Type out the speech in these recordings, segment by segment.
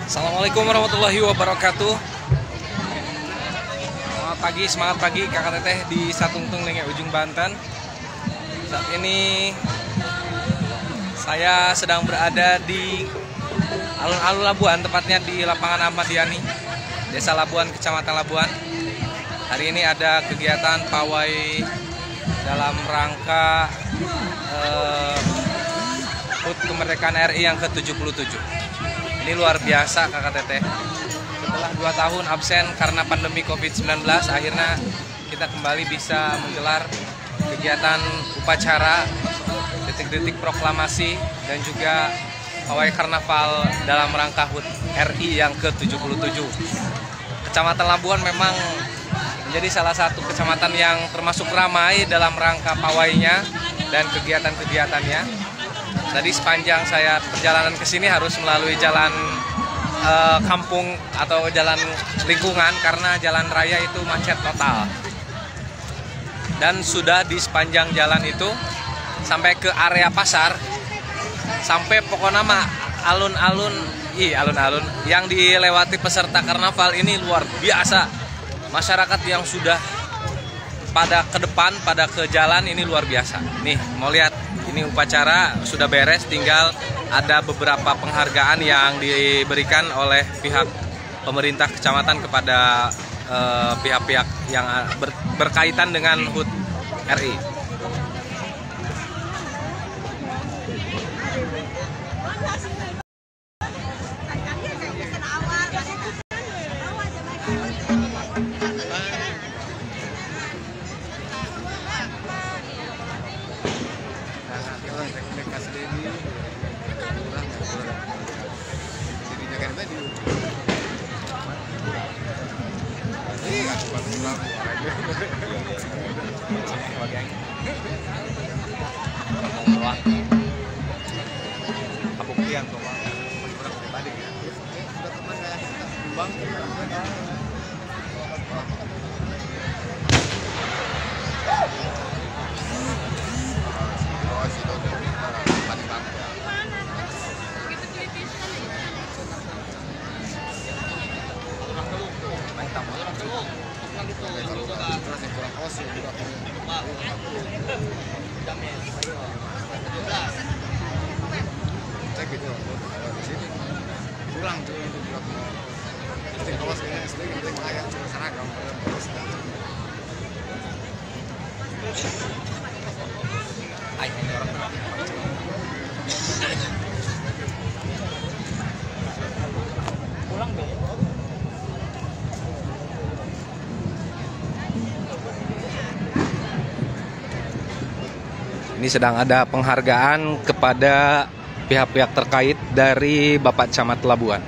Assalamualaikum warahmatullahi wabarakatuh. Semangat pagi kakak teteh di Satungtung Lenge Ujung Banten. Saat ini saya sedang berada di alun-alun Labuan, tepatnya di lapangan Ahmad Yani, Desa Labuan, Kecamatan Labuan. Hari ini ada kegiatan pawai dalam rangka HUT Kemerdekaan RI yang ke-77. Ini luar biasa kakak teteh. Setelah 2 tahun absen karena pandemi COVID-19, akhirnya kita kembali bisa menggelar kegiatan upacara, detik-detik proklamasi, dan juga pawai karnaval dalam rangka HUT RI yang ke-77. Kecamatan Labuan memang menjadi salah satu kecamatan yang termasuk ramai dalam rangka pawainya dan kegiatan-kegiatannya. Tadi sepanjang saya perjalanan ke sini harus melalui jalan kampung atau jalan lingkungan karena jalan raya itu macet total. Dan sudah di sepanjang jalan itu sampai ke area pasar, sampai pokoknya mah alun-alun yang dilewati peserta karnaval ini luar biasa. Masyarakat yang sudah pada ke depan, pada ke jalan ini luar biasa. Nih, mau lihat, ini upacara sudah beres, tinggal ada beberapa penghargaan yang diberikan oleh pihak pemerintah kecamatan kepada pihak-pihak yang berkaitan dengan HUT RI. Ini sedang ada penghargaan kepada pihak-pihak terkait dari Bapak Camat Labuan.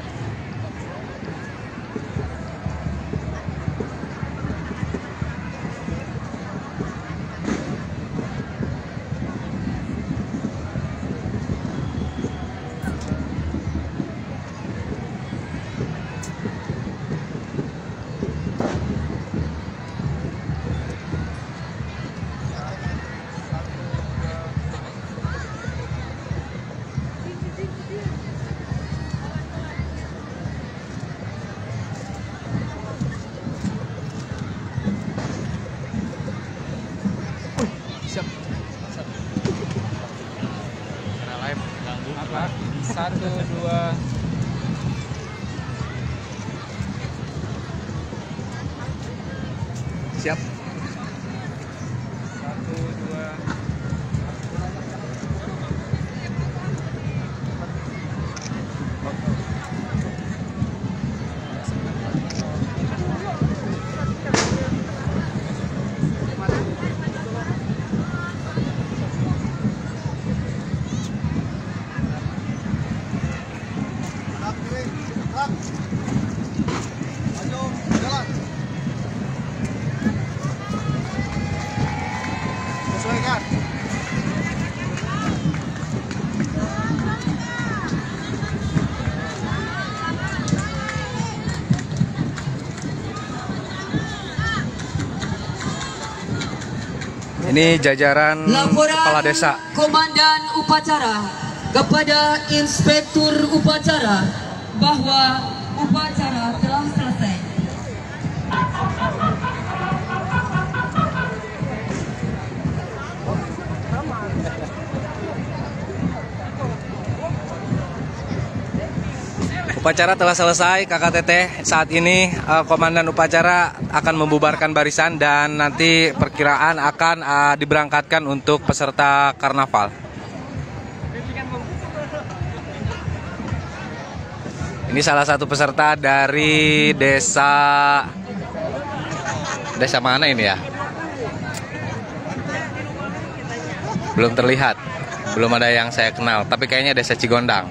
Satu, dua. Siap. Satu, dua. Ini jajaran kepala desa. Komandan upacara kepada Inspektur upacara bahwa upacara telah selesai. Upacara telah selesai, Kakak Teteh. Saat ini komandan upacara akan membubarkan barisan dan nanti perkiraan akan diberangkatkan untuk peserta karnaval. Ini salah satu peserta dari desa mana ini ya? Belum terlihat, belum ada yang saya kenal, tapi kayaknya desa Cigondang.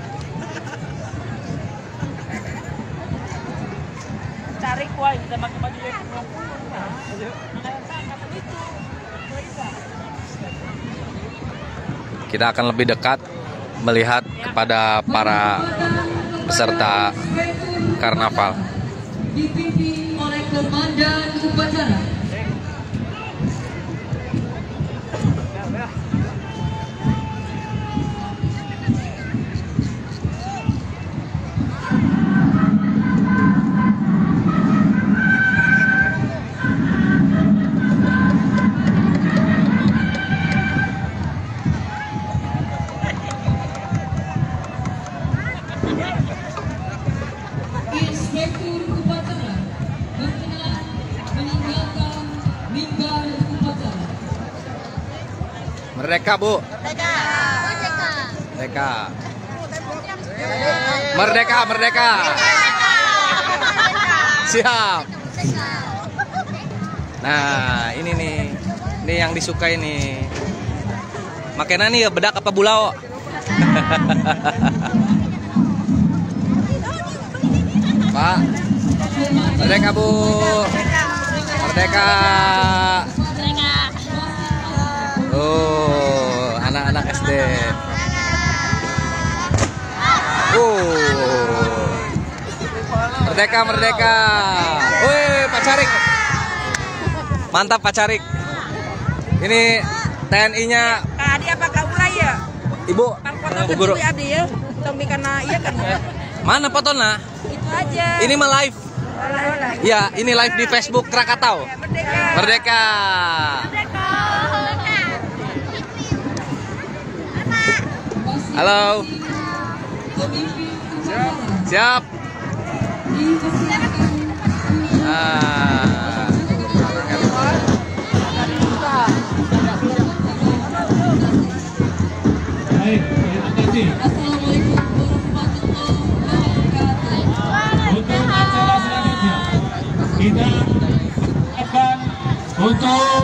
Cari kuai kita pakai baju yang Kita akan lebih dekat melihat kepada para peserta karnaval. Dipimpin oleh komandan upacara. Inspektur upacara berkenan meninggalkan mimbar upacara. Merdeka, Bu. Merdeka. Merdeka. Siap. Nah, ini nih. Ini yang disukai nih. Makanya nih bedak apa bulau? Pak. Merdeka, Bu. Merdeka. Oh, anak-anak SD. Merdeka, merdeka. Wih, Pak Carik. Mantap, Pak Carik. Ini TNI-nya. Adi apa kau mulai ya? Ibu. Foto Guru. kecil Adi ya. Tommy karena iya kan. Mana fotonya? Itu aja. Ini mah live. Ya, ini live di Facebook Krakatau. Merdeka. Merdeka. Halo. Siap. Ah. Baik, terima kasih. Assalamualaikum warahmatullahi wabarakatuh. Untuk acara selanjutnya, kita akan untuk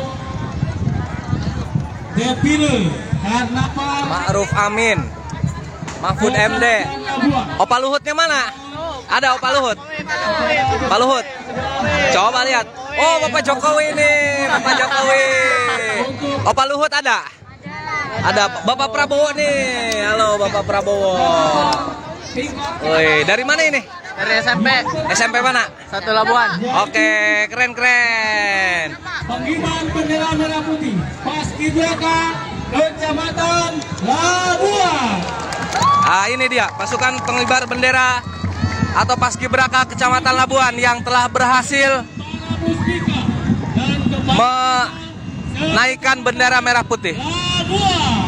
defile karnaval Ma'ruf Amin. Mahfud MD. Opa Luhutnya mana? Ada Opa Luhut? Pak Luhut. Coba lihat. Oh, Bapak Jokowi ini. Bapak Jokowi. Opa Luhut ada? Ada Bapak Prabowo nih. Halo Bapak Prabowo. Woi, dari mana ini? Dari SMP. SMP mana? 1 Labuan. Oke, keren-keren. penggiringan bendera merah putih Paskibraka Kecamatan Labuan. Ah, ini dia pasukan pengibar bendera atau Paskibraka Kecamatan Labuan yang telah berhasil Muspika dan menaikkan bendera merah putih. Labuan.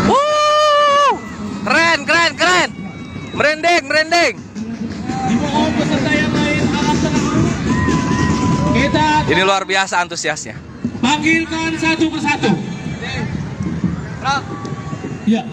Keren, keren, keren. Merinding, merinding. Dimohon peserta yang lain akan tenang. Kita Ini luar biasa antusiasnya. panggilkan satu persatu. Ya.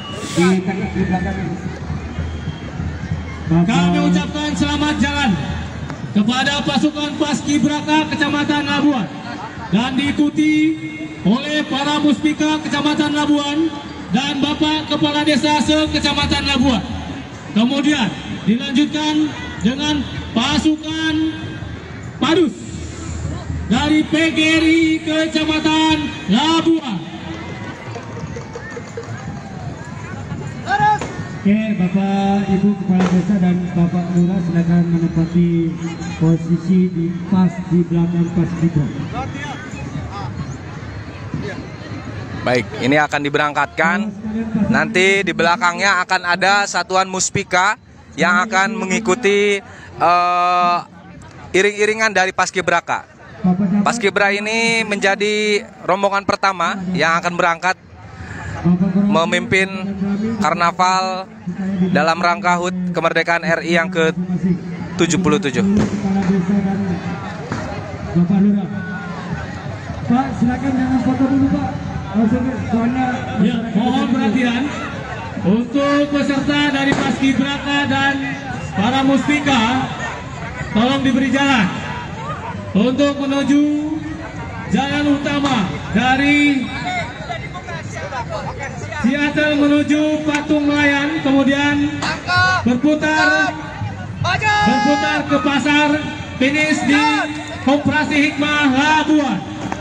Kami ucapkan selamat jalan kepada pasukan Paskibraka Kecamatan Labuan dan diikuti oleh para Muspika Kecamatan Labuan dan Bapak Kepala Desa se-Kecamatan Labuan. Kemudian dilanjutkan dengan pasukan Padus dari PGRI Kecamatan Labuan. Oke, Bapak, Ibu Kepala Desa dan Bapak Lurah silakan menempati posisi di belakang Paskibraka. Baik, ini akan diberangkatkan. Nanti di belakangnya akan ada satuan Muspika yang akan mengikuti iring-iringan dari Paskibraka. Paskibra ini menjadi rombongan pertama yang akan berangkat memimpin karnaval dalam rangka HUT kemerdekaan RI yang ke-77. Bapak Lurah. Pak, silakan jangan foto dulu, Pak. Soalnya Ya, mohon perhatian untuk peserta dari Paskibraka dan para muspika, tolong diberi jalan untuk menuju jalan utama dari Seattle menuju Patung Melayan, kemudian berputar ke pasar, finish di Koperasi Hikmah Labuan.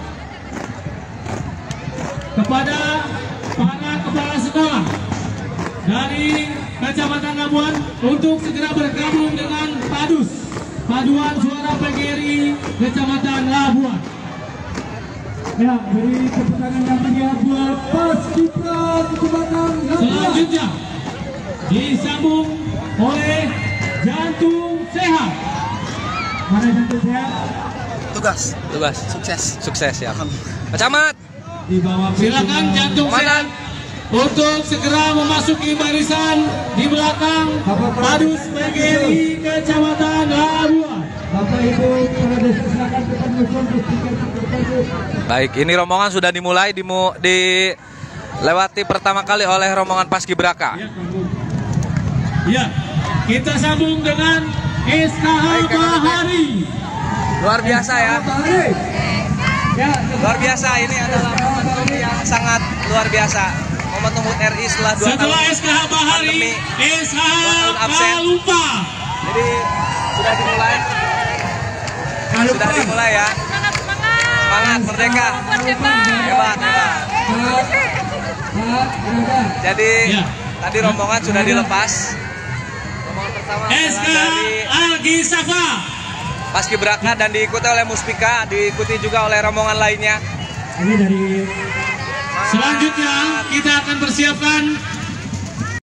Kepada para kepala sekolah dari Kecamatan Labuan untuk segera bergabung dengan PADUS, Paduan Suara PGRI Kecamatan Labuan. ya, beri tepuk tangan yang meriah buat Paskibra Kecamatan Labuan. Selanjutnya disambung oleh Jantung Sehat. Mana Jantung Sehat? Tugas. Sukses ya. Pak Camat, Di bawah Silakan Jantung Sehat untuk segera memasuki barisan di belakang PADUS PGRI Kecamatan Labuan. Bapak Ibu para desa silakan depan musuh tiket. baik, ini rombongan sudah dimulai dilewati pertama kali oleh rombongan Paskibraka. Ya, kita sambung dengan SKH Bahari. Luar biasa ya. Luar biasa, ini adalah momentum yang sangat luar biasa. Momentum HUT RI setelah 2 tahun. Setelah SKH Bahari, pandemi, SKH 2 tahun absen. Kalumpa. Jadi sudah dimulai. Sudah dimulai ya. Semangat merdeka. Hebat. Jadi Ya. tadi rombongan sudah dilepas. Rombongan pertama adalah SK dari Algi Safa. Paskibraka dan diikuti oleh Muspika, diikuti juga oleh rombongan lainnya. Ini dari Selanjutnya kita akan persiapkan